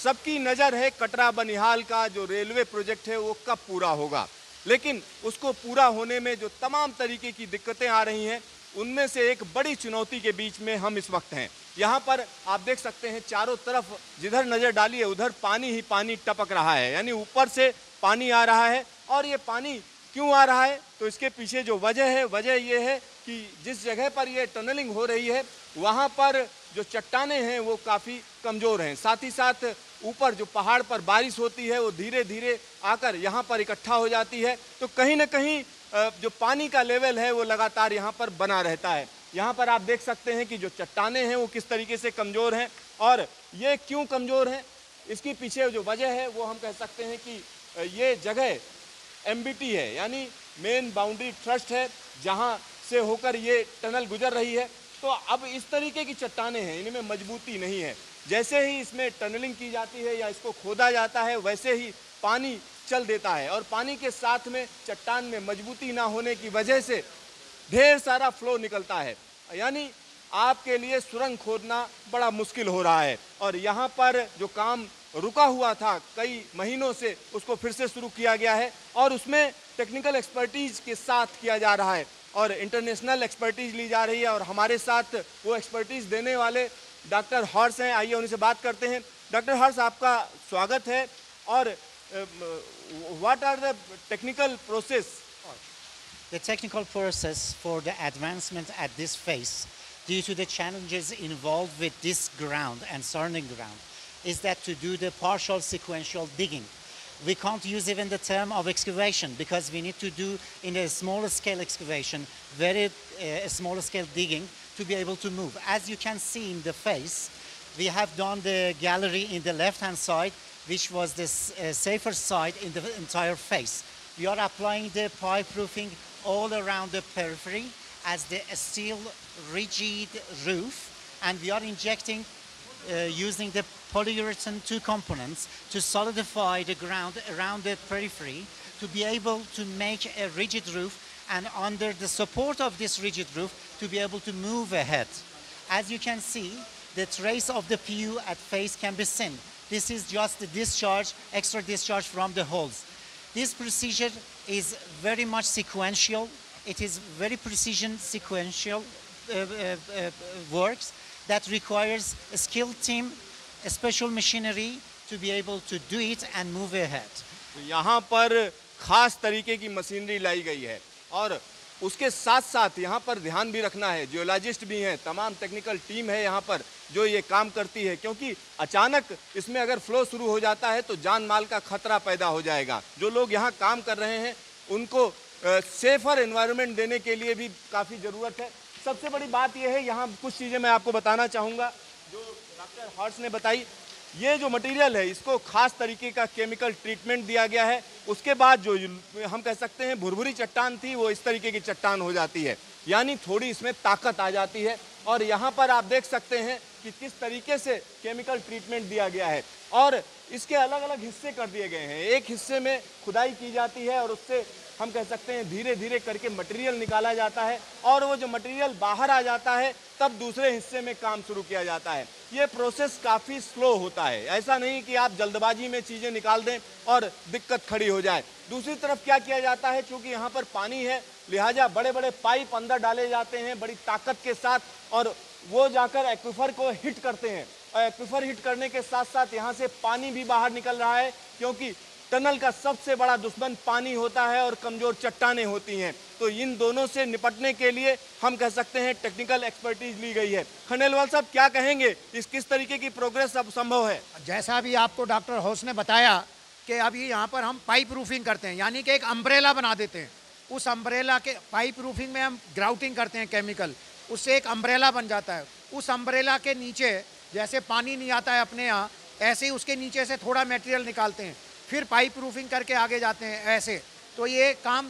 सबकी नज़र है कटरा बनिहाल का जो रेलवे प्रोजेक्ट है वो कब पूरा होगा, लेकिन उसको पूरा होने में जो तमाम तरीके की दिक्कतें आ रही हैं, उनमें से एक बड़ी चुनौती के बीच में हम इस वक्त हैं। यहाँ पर आप देख सकते हैं चारों तरफ जिधर नज़र डालिए उधर पानी ही पानी टपक रहा है, यानी ऊपर से पानी आ रहा है। और ये पानी क्यों आ रहा है, तो इसके पीछे जो वजह है, वजह ये है कि जिस जगह पर ये टनलिंग हो रही है वहाँ पर जो चट्टानें हैं वो काफ़ी कमज़ोर हैं। साथ ही साथ ऊपर जो पहाड़ पर बारिश होती है वो धीरे धीरे आकर यहाँ पर इकट्ठा हो जाती है, तो कहीं ना कहीं जो पानी का लेवल है वो लगातार यहाँ पर बना रहता है। यहाँ पर आप देख सकते हैं कि जो चट्टानें हैं वो किस तरीके से कमज़ोर हैं, और ये क्यों कमज़ोर हैं, इसके पीछे जो वजह है वो हम कह सकते हैं कि ये जगह MBT है, यानी मेन बाउंड्री ट्रस्ट है, जहाँ से होकर ये टनल गुजर रही है। तो अब इस तरीके की चट्टानें हैं, इनमें मजबूती नहीं है। जैसे ही इसमें टनलिंग की जाती है या इसको खोदा जाता है वैसे ही पानी चल देता है, और पानी के साथ में चट्टान में मजबूती ना होने की वजह से ढेर सारा फ्लो निकलता है, यानी आपके लिए सुरंग खोदना बड़ा मुश्किल हो रहा है। और यहाँ पर जो काम रुका हुआ था कई महीनों से, उसको फिर से शुरू किया गया है, और उसमें टेक्निकल एक्सपर्टीज़ के साथ किया जा रहा है और इंटरनेशनल एक्सपर्टीज़ ली जा रही है। और हमारे साथ वो एक्सपर्टीज़ देने वाले डॉक्टर हर्ष हैं, आइए उनसे बात करते हैं। डॉक्टर हर्ष, आपका स्वागत है। और what are the technical process? The technical process for the advancement at this phase, due to the challenges involved with this ground and surrounding ground, is that to do the partial sequential digging. We can't use even the term of excavation because we need to do in a smaller scale excavation, very small scale digging to be able to move. As you can see in the face, we have done the gallery in the left hand side, which was the safer side in the entire face. We are applying the pipe roofing all around the periphery as the steel rigid roof, and we are injecting using the polyurethane 2 components to solidify the ground around the periphery to be able to make a rigid roof, and under the support of this rigid roof to be able to move ahead. As you can see, the trace of the PU at face can be seen. This is just the discharge, extra discharge from the holes. This procedure is very much sequential. It is very precision sequential works that requires a skilled team, a special machinery to be able to do it and move ahead. यहाँ पर खास तरीके की machinery लाई गई है, और उसके साथ साथ यहाँ पर ध्यान भी रखना है, जियोलॉजिस्ट भी हैं, तमाम टेक्निकल टीम है यहाँ पर जो ये काम करती है, क्योंकि अचानक इसमें अगर फ्लो शुरू हो जाता है तो जान माल का खतरा पैदा हो जाएगा। जो लोग यहाँ काम कर रहे हैं उनको सेफर एनवायरनमेंट देने के लिए भी काफ़ी ज़रूरत है। सबसे बड़ी बात यह है, यहाँ कुछ चीज़ें मैं आपको बताना चाहूँगा जो डॉक्टर हर्ष ने बताई। ये जो मटेरियल है इसको खास तरीके का केमिकल ट्रीटमेंट दिया गया है, उसके बाद जो हम कह सकते हैं भुरभुरी चट्टान थी वो इस तरीके की चट्टान हो जाती है, यानी थोड़ी इसमें ताकत आ जाती है। और यहाँ पर आप देख सकते हैं कि किस तरीके से केमिकल ट्रीटमेंट दिया गया है, और इसके अलग अलग हिस्से कर दिए गए हैं। एक हिस्से में खुदाई की जाती है और उससे हम कह सकते हैं धीरे धीरे करके मटेरियल निकाला जाता है, और वो जो मटेरियल बाहर आ जाता है तब दूसरे हिस्से में काम शुरू किया जाता है। ये प्रोसेस काफ़ी स्लो होता है, ऐसा नहीं कि आप जल्दबाजी में चीज़ें निकाल दें और दिक्कत खड़ी हो जाए। दूसरी तरफ क्या किया जाता है, क्योंकि यहाँ पर पानी है लिहाजा बड़े बड़े पाइप अंदर डाले जाते हैं बड़ी ताकत के साथ, और वो जाकर एक्विफर को हिट करते हैं, और एक्विफर हिट करने के साथ साथ यहाँ से पानी भी बाहर निकल रहा है, क्योंकि टनल का सबसे बड़ा दुश्मन पानी होता है और कमज़ोर चट्टानें होती हैं। तो इन दोनों से निपटने के लिए हम कह सकते हैं टेक्निकल एक्सपर्टीज ली गई है। खंडेलवाल साहब, क्या कहेंगे, इस किस तरीके की प्रोग्रेस अब संभव है? जैसा भी आपको डॉक्टर हौस ने बताया कि अभी यहाँ पर हम पाइप रूफिंग करते हैं, यानी कि एक अम्ब्रेला बना देते हैं। उस अम्ब्रेला के पाइप रूफिंग में हम ग्राउटिंग करते हैं केमिकल, उससे एक अम्ब्रेला बन जाता है। उस अम्ब्रेला के नीचे जैसे पानी नहीं आता है अपने यहाँ, ऐसे ही उसके नीचे से थोड़ा मटेरियल निकालते हैं, फिर पाइप रूफिंग करके आगे जाते हैं ऐसे। तो ये काम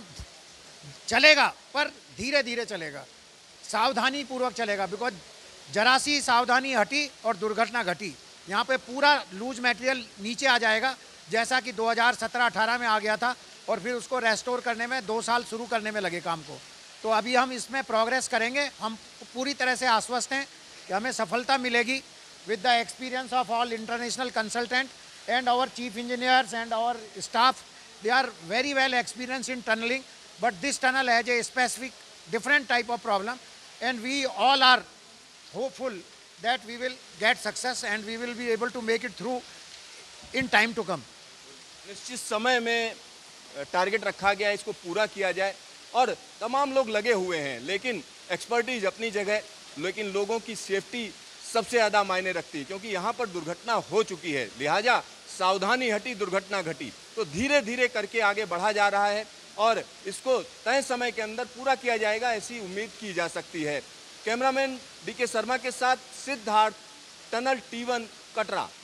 चलेगा पर धीरे धीरे चलेगा, सावधानी पूर्वक चलेगा, बिकॉज जरा सी सावधानी हटी और दुर्घटना घटी। यहाँ पे पूरा लूज मटेरियल नीचे आ जाएगा, जैसा कि 2017-18 में आ गया था, और फिर उसको रेस्टोर करने में 2 साल शुरू करने में लगे काम को। तो अभी हम इसमें प्रोग्रेस करेंगे। हम पूरी तरह से आश्वस्त हैं कि हमें सफलता मिलेगी with the experience of all international consultant and our chief engineers and our staff, they are very well experienced in tunneling, but this tunnel has a specific different type of problem, and we all are hopeful that we will get success and we will be able to make it through in time to come. निश्चित समय में target रखा गया है, इसको पूरा किया जाए और तमाम लोग लगे हुए हैं, लेकिन एक्सपर्टीज अपनी जगह, लेकिन लोगों की सेफ्टी सबसे ज़्यादा मायने रखती है, क्योंकि यहाँ पर दुर्घटना हो चुकी है, लिहाजा सावधानी हटी दुर्घटना घटी। तो धीरे धीरे करके आगे बढ़ा जा रहा है और इसको तय समय के अंदर पूरा किया जाएगा, ऐसी उम्मीद की जा सकती है। कैमरामैन DK शर्मा के साथ सिद्धार्थ, टनल T1 कटरा।